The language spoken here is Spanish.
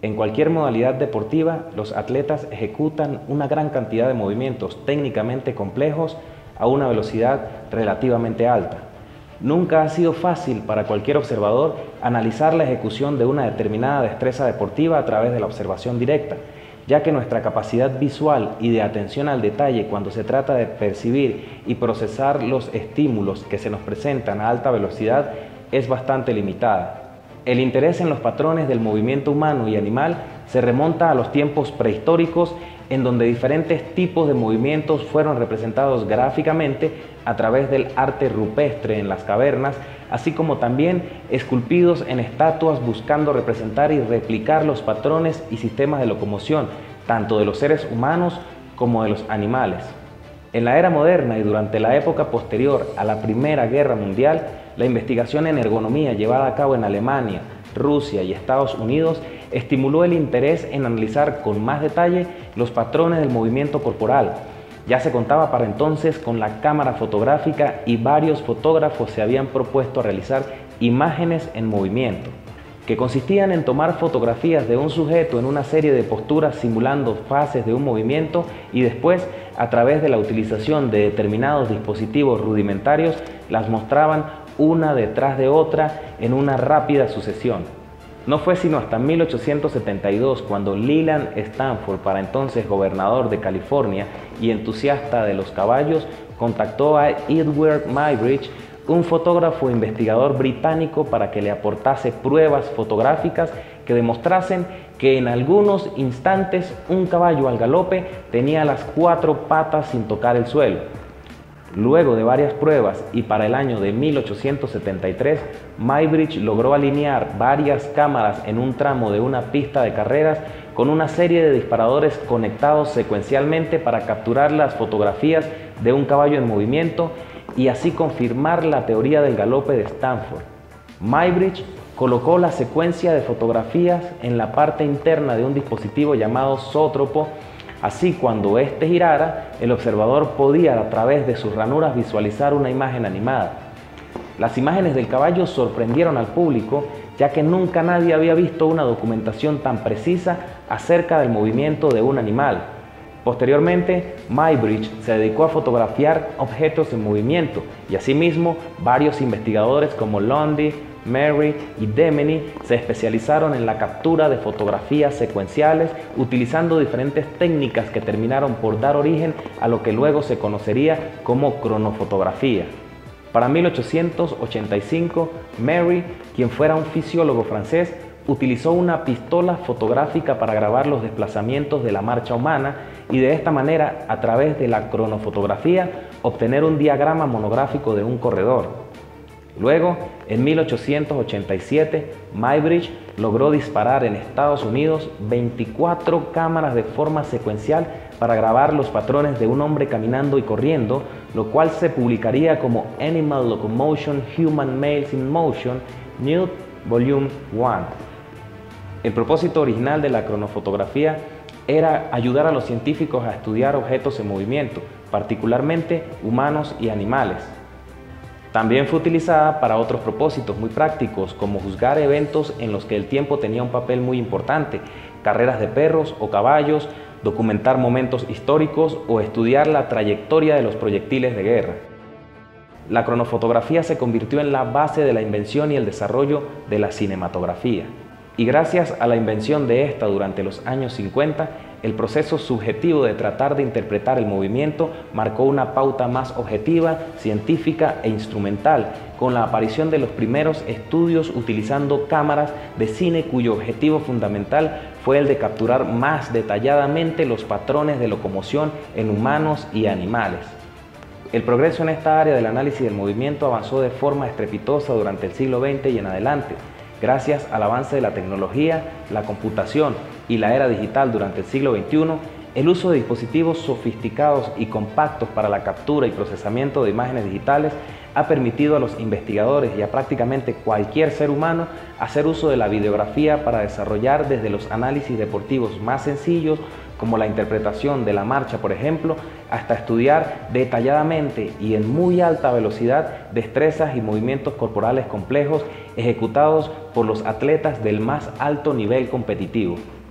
En cualquier modalidad deportiva, los atletas ejecutan una gran cantidad de movimientos técnicamente complejos a una velocidad relativamente alta. Nunca ha sido fácil para cualquier observador analizar la ejecución de una determinada destreza deportiva a través de la observación directa, ya que nuestra capacidad visual y de atención al detalle cuando se trata de percibir y procesar los estímulos que se nos presentan a alta velocidad es bastante limitada. El interés en los patrones del movimiento humano y animal se remonta a los tiempos prehistóricos, en donde diferentes tipos de movimientos fueron representados gráficamente a través del arte rupestre en las cavernas, así como también esculpidos en estatuas buscando representar y replicar los patrones y sistemas de locomoción, tanto de los seres humanos como de los animales. En la era moderna y durante la época posterior a la Primera Guerra Mundial, la investigación en ergonomía llevada a cabo en Alemania, Rusia y Estados Unidos estimuló el interés en analizar con más detalle los patrones del movimiento corporal. Ya se contaba para entonces con la cámara fotográfica y varios fotógrafos se habían propuesto a realizar imágenes en movimiento, que consistían en tomar fotografías de un sujeto en una serie de posturas simulando fases de un movimiento y después, a través de la utilización de determinados dispositivos rudimentarios, las mostraban una detrás de otra en una rápida sucesión. No fue sino hasta 1872 cuando Leland Stanford, para entonces gobernador de California y entusiasta de los caballos, contactó a Edward Muybridge, un fotógrafo e investigador británico, para que le aportase pruebas fotográficas que demostrasen que en algunos instantes un caballo al galope tenía las 4 patas sin tocar el suelo. Luego de varias pruebas y para el año de 1873, Muybridge logró alinear varias cámaras en un tramo de una pista de carreras con una serie de disparadores conectados secuencialmente para capturar las fotografías de un caballo en movimiento y así confirmar la teoría del galope de Stanford. Muybridge colocó la secuencia de fotografías en la parte interna de un dispositivo llamado zoótropo. Así, cuando éste girara, el observador podía a través de sus ranuras visualizar una imagen animada. Las imágenes del caballo sorprendieron al público, ya que nunca nadie había visto una documentación tan precisa acerca del movimiento de un animal. Posteriormente, Muybridge se dedicó a fotografiar objetos en movimiento y asimismo varios investigadores como Lundy, Merry y Demeny se especializaron en la captura de fotografías secuenciales utilizando diferentes técnicas que terminaron por dar origen a lo que luego se conocería como cronofotografía. Para 1885, Merry, quien fuera un fisiólogo francés, utilizó una pistola fotográfica para grabar los desplazamientos de la marcha humana y de esta manera, a través de la cronofotografía, obtener un diagrama monográfico de un corredor. Luego, en 1887, Muybridge logró disparar en Estados Unidos 24 cámaras de forma secuencial para grabar los patrones de un hombre caminando y corriendo, lo cual se publicaría como Animal Locomotion Human Males in Motion, Nude Volume 1. El propósito original de la cronofotografía era ayudar a los científicos a estudiar objetos en movimiento, particularmente humanos y animales. También fue utilizada para otros propósitos muy prácticos, como juzgar eventos en los que el tiempo tenía un papel muy importante, carreras de perros o caballos, documentar momentos históricos o estudiar la trayectoria de los proyectiles de guerra. La cronofotografía se convirtió en la base de la invención y el desarrollo de la cinematografía. Y gracias a la invención de esta durante los años 50, el proceso subjetivo de tratar de interpretar el movimiento marcó una pauta más objetiva, científica e instrumental, con la aparición de los primeros estudios utilizando cámaras de cine cuyo objetivo fundamental fue el de capturar más detalladamente los patrones de locomoción en humanos y animales. El progreso en esta área del análisis del movimiento avanzó de forma estrepitosa durante el siglo XX y en adelante. Gracias al avance de la tecnología, la computación y la era digital durante el siglo XXI, el uso de dispositivos sofisticados y compactos para la captura y procesamiento de imágenes digitales ha permitido a los investigadores y a prácticamente cualquier ser humano hacer uso de la videografía para desarrollar desde los análisis deportivos más sencillos como la interpretación de la marcha, por ejemplo, hasta estudiar detalladamente y en muy alta velocidad destrezas y movimientos corporales complejos ejecutados por los atletas del más alto nivel competitivo.